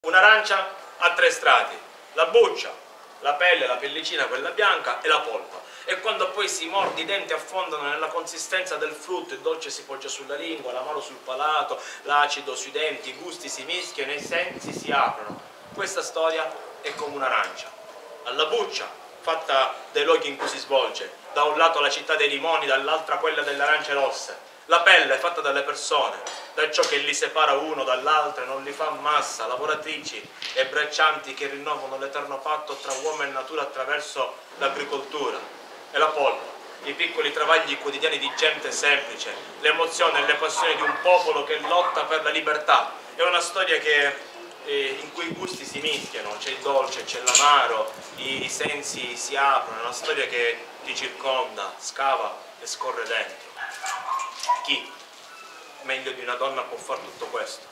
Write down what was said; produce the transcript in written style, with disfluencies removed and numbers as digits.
Un'arancia ha tre strati: la buccia, la pelle, la pellicina, quella bianca, e la polpa. E quando poi si morde, i denti affondano nella consistenza del frutto, il dolce si poggia sulla lingua, l'amaro sul palato, l'acido sui denti, i gusti si mischiano e i sensi si aprono. Questa storia è come un'arancia. Alla buccia, fatta dai luoghi in cui si svolge, da un lato la città dei limoni, dall'altra quella delle arance rosse. La pelle è fatta dalle persone, da ciò che li separa uno dall'altro e non li fa massa, lavoratrici e braccianti che rinnovano l'eterno patto tra uomo e natura attraverso l'agricoltura. E la polpa, i piccoli travagli quotidiani di gente semplice, le emozioni e le passioni di un popolo che lotta per la libertà. È una storia in cui i gusti si mischiano, c'è il dolce, c'è l'amaro, i sensi si aprono, è una storia che ti circonda, scava e scorre dentro. Chi, meglio di una donna, può fare tutto questo?